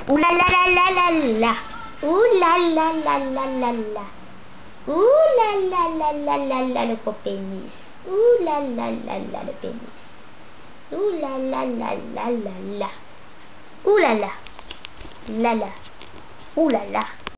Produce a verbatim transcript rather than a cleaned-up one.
Ouh là là là là là là. Ouh là là là là là là. Ouh là là là là là là le gros pénis. Ouh là là là là le pénis. Ouh là là là là là là. Ouh là là. Là là. Ouh là là.